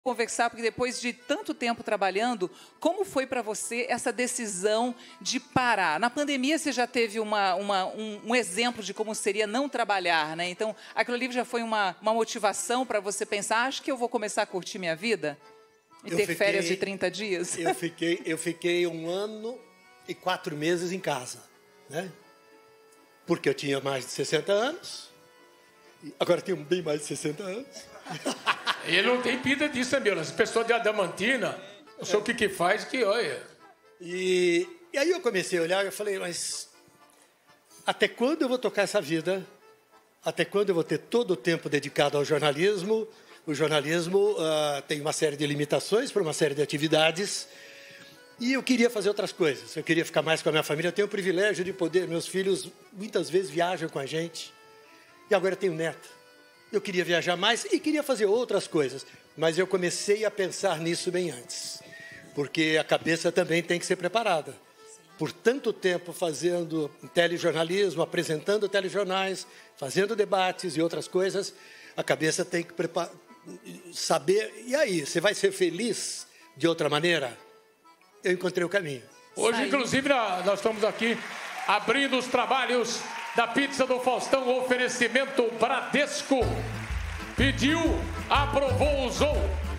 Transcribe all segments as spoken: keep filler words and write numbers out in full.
Conversar, porque depois de tanto tempo trabalhando, como foi para você essa decisão de parar? Na pandemia você já teve uma, uma, um, um exemplo de como seria não trabalhar, né? Então, aquilo ali já foi uma, uma motivação para você pensar, acho que eu vou começar a curtir minha vida? E eu ter fiquei, férias de trinta dias? Eu fiquei, eu fiquei um ano e quatro meses em casa, né? Porque eu tinha mais de sessenta anos, agora tenho bem mais de sessenta anos. Ele não tem pinta disso, né, meu? Essa pessoa de Adamantina, não sei é. o que que faz, que olha. E, e aí eu comecei a olhar e falei, mas até quando eu vou tocar essa vida? Até quando eu vou ter todo o tempo dedicado ao jornalismo? O jornalismo uh, tem uma série de limitações para uma série de atividades. E eu queria fazer outras coisas. Eu queria ficar mais com a minha família. Eu tenho o privilégio de poder... Meus filhos muitas vezes viajam com a gente. E agora eu tenho neto. Eu queria viajar mais e queria fazer outras coisas. Mas eu comecei a pensar nisso bem antes. Porque a cabeça também tem que ser preparada. Por tanto tempo fazendo telejornalismo, apresentando telejornais, fazendo debates e outras coisas, a cabeça tem que preparar, saber... E aí, você vai ser feliz de outra maneira? Eu encontrei o caminho. Hoje, inclusive, nós estamos aqui abrindo os trabalhos da pizza do Faustão, oferecimento Bradesco. Pediu, aprovou, usou.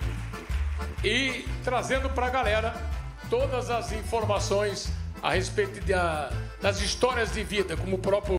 E trazendo para a galera todas as informações a respeito de, a, das histórias de vida, como o próprio